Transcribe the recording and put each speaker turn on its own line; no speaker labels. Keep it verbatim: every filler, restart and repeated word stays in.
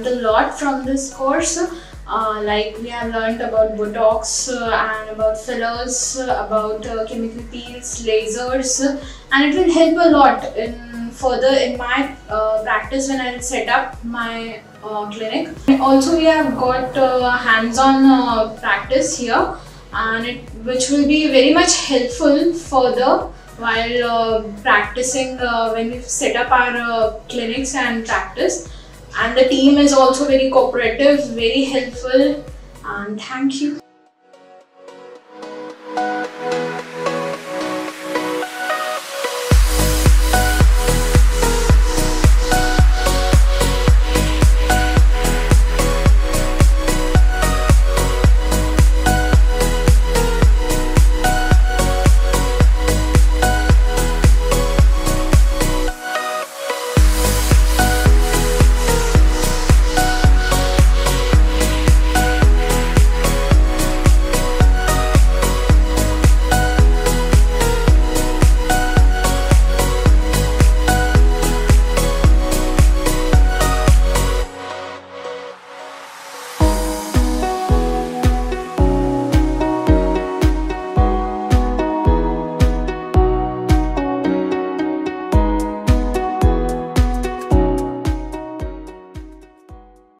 learned a lot from this course. Uh, like we have learned about Botox uh, and about fillers, uh, about uh, chemical peels, lasers, uh, and it will help a lot in further in my uh, practice when I set up my uh, clinic. Also, we have got uh, hands-on uh, practice here, and it, which will be very much helpful further while uh, practicing uh, when we set up our uh, clinics and practice. And the team is also very cooperative, very helpful, and thank you.